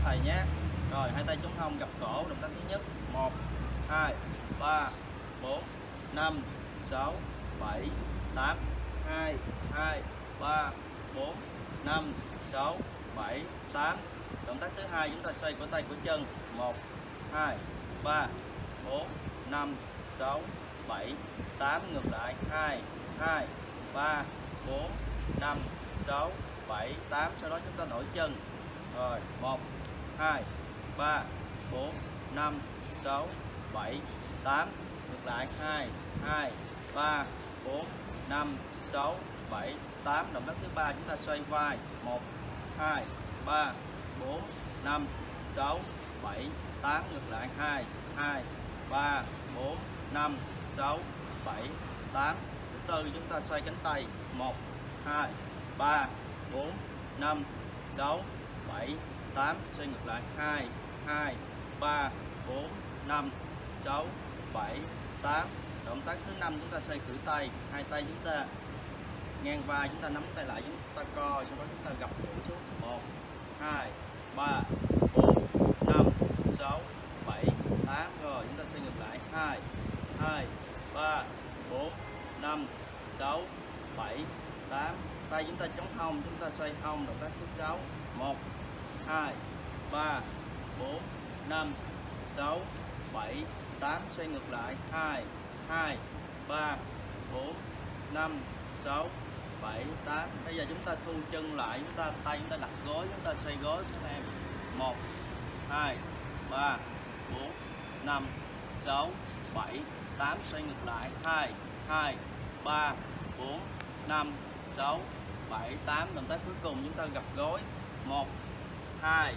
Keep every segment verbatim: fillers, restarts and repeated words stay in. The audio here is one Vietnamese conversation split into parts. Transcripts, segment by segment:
thầy nhé. Rồi, hai tay chống hông gập cổ. Động tác thứ nhất, một, hai, ba, bốn, năm, sáu, bảy, tám, hai, hai, ba, bốn, năm, sáu, bảy, tám. Động tác thứ hai, chúng ta xoay cổ tay cổ chân, một, hai, ba, bốn, năm, sáu, bảy, tám, ngược lại, hai, hai, ba, bốn, năm, sáu, bảy, tám. Sau đó chúng ta đổi chân. Rồi, một, hai, ba, bốn, năm, sáu, bảy, tám. Ngược lại, hai, hai, ba, bốn, năm, sáu, bảy, tám. Động tác thứ ba, chúng ta xoay vai, một, hai, ba, bốn, năm, sáu, bảy, tám. Ngược lại, hai, hai, ba, bốn, năm, sáu, bảy, tám. Thứ tư, chúng ta xoay cánh tay, một, hai, ba, bốn, năm, sáu, bảy, tám. Xoay ngược lại, hai, hai, ba, bốn, năm, sáu, bảy, tám. Động tác thứ năm, chúng ta xoay khuỷu tay, hai tay chúng ta ngang vai, chúng ta nắm tay lại, chúng ta co, sau đó chúng ta gập cổ xuống, một, hai, ba, bốn, năm, sáu, bảy, tám. Rồi chúng ta xoay ngược lại, hai, hai, ba, bốn, năm, sáu, bảy, tám. Tay chúng ta chống hông, chúng ta xoay hông. Động tác thứ sáu, một, hai, ba, bốn, năm, sáu, bảy, tám. Xoay ngược lại, hai, hai, ba, bốn, năm, sáu, bảy, tám. Bây giờ chúng ta thu chân lại, chúng ta tay chúng ta đặt gối, chúng ta xoay gối các em. một, hai, ba, bốn, năm, sáu, bảy, tám. Xoay ngược lại, hai, hai, ba, bốn, năm, sáu, bảy, tám. Động tác cuối cùng chúng ta gập gối, một, hai,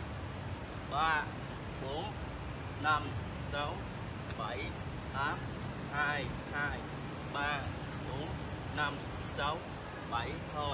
ba, bốn, năm, sáu, bảy, tám. hai, hai, ba, bốn, năm, sáu, bảy. Thôi.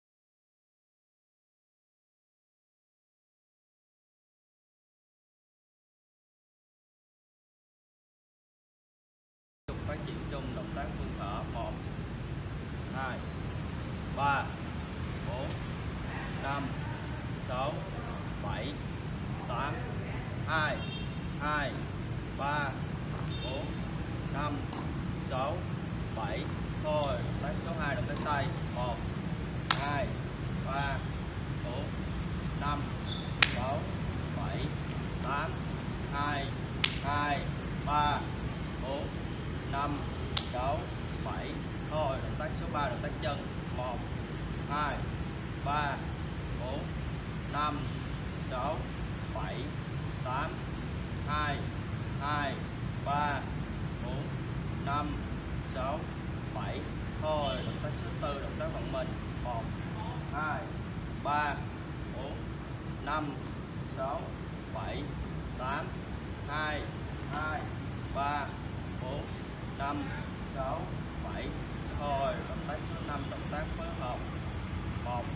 Phát triển chung động tác vươn thở, một, hai, ba, bốn, năm, sáu, bảy, tám. hai, hai, ba, bốn, năm, sáu, bảy. Thôi. Động tác số hai, động tác tay, một, hai, ba, bốn, năm, sáu, bảy, tám. hai, hai, ba, bốn, năm, sáu, bảy. Thôi. Động tác số ba, động tác chân, một, hai, ba, bốn, năm, sáu, bảy, tám. hai, hai, ba, bốn, năm, sáu, bảy. Thôi. Động tác số tư, động tác vận mình, một, hai, ba, bốn, năm, sáu, bảy, tám. hai, hai, ba, bốn, năm, sáu, bảy. Thôi. Động tác số năm, động tác phối hợp, một,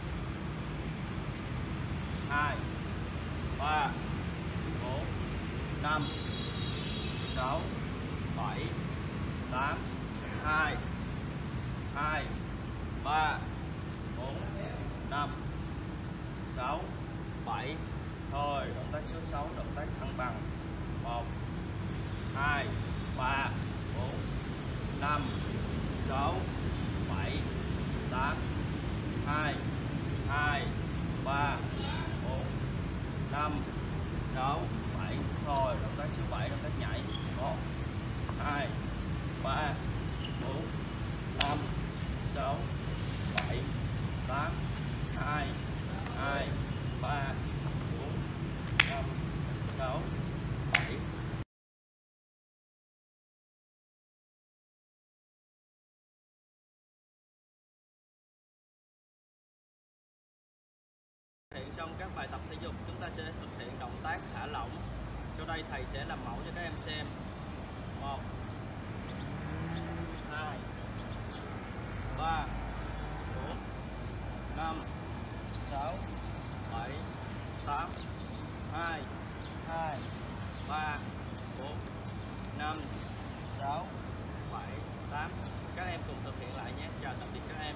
hai, ba, bốn, năm, sáu, bảy, tám. hai, hai, ba, bốn, năm, sáu, bảy. Thôi. Động tác số sáu, động tác thăng bằng, một, hai, ba, bốn, năm, sáu, bảy, tám. hai, hai, ba, bốn, năm, sáu, bảy. Thôi. Động tác số bảy, động tác nhảy, một, hai, ba, bốn, năm, sáu, bảy, tám. hai, hai, ba, bốn, năm, sáu, bảy. Thực hiện xong các bài tập thể dục, chúng ta sẽ thực hiện động tác thả lỏng. Sau đây thầy sẽ làm mẫu cho các em xem. một, hai, ba, bốn, năm, sáu, bảy, tám. hai, hai, ba, bốn, năm, sáu, bảy, tám. Các em cùng thực hiện lại nhé. Chào tạm biệt các em.